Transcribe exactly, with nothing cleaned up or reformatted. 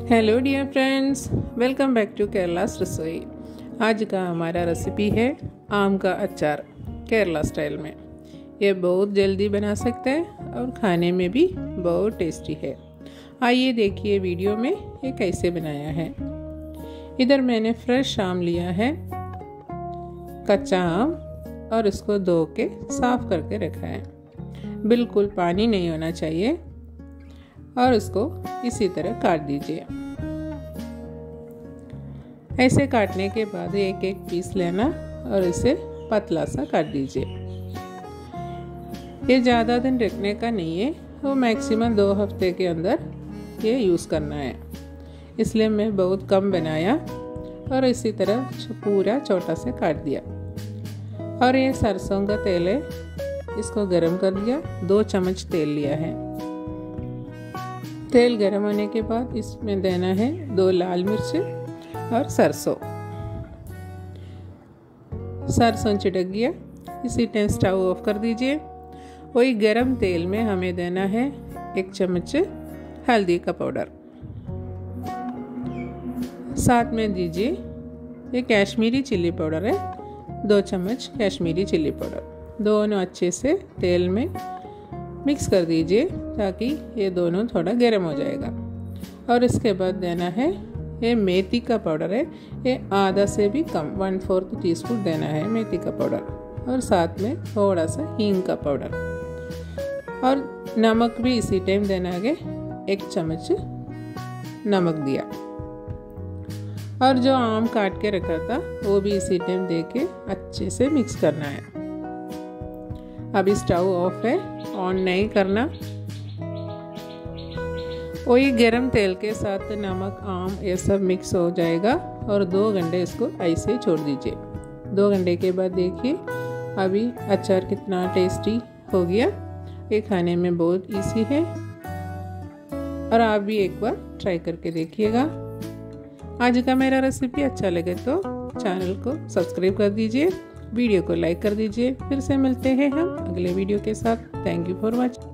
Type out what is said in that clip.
Hello dear friends, welcome back to Kerala's Rasoi. आज का हमारा रेसिपी है आम का अचार केरला स्टाइल में। ये बहुत जल्दी बना सकते हैं और खाने में भी बहुत टेस्टी है। आइए देखिए वीडियो में ये कैसे बनाया है। इधर मैंने फ्रेश आम लिया है, कच्चा आम, और इसको धो के साफ करके रखा है। बिल्कुल पानी नहीं होना चाहिए और इसको इसी तरह काट दीजिए। ऐसे काटने के बाद एक एक पीस लेना और इसे पतला सा काट दीजिए। ये ज़्यादा दिन रखने का नहीं है, वो मैक्सिमम दो हफ्ते के अंदर ये यूज़ करना है, इसलिए मैं बहुत कम बनाया और इसी तरह पूरा छोटा से काट दिया। और ये सरसों का तेल है, इसको गरम कर दिया। दो चम्मच तेल लिया है। तेल गरम होने के बाद इसमें देना है दो लाल मिर्च और सरसों। सरसों छिड़क गया, इसी टाइम स्टव ऑफ कर दीजिए। वही गरम तेल में हमें देना है एक चम्मच हल्दी का पाउडर, साथ में दीजिए ये कश्मीरी चिल्ली पाउडर है, दो चम्मच कश्मीरी चिल्ली पाउडर। दोनों अच्छे से तेल में मिक्स कर दीजिए ताकि ये दोनों थोड़ा गर्म हो जाएगा। और इसके बाद देना है ये मेथी का पाउडर है, ये आधा से भी कम वन फोर्थ टी स्पून देना है मेथी का पाउडर। और साथ में थोड़ा सा हींग का पाउडर और नमक भी इसी टाइम देना है, एक चम्मच नमक दिया। और जो आम काट के रखा था वो भी इसी टाइम दे के अच्छे से मिक्स करना है। अभी स्टव ऑफ है, ऑन नहीं करना। वही गरम तेल के साथ नमक, आम ये सब मिक्स हो जाएगा और दो घंटे इसको ऐसे ही छोड़ दीजिए। दो घंटे के बाद देखिए अभी अचार कितना टेस्टी हो गया। ये खाने में बहुत इजी है और आप भी एक बार ट्राई करके देखिएगा। आज का मेरा रेसिपी अच्छा लगे तो चैनल को सब्सक्राइब कर दीजिए, वीडियो को लाइक कर दीजिए। फिर से मिलते हैं हम अगले वीडियो के साथ। Thank you for watching.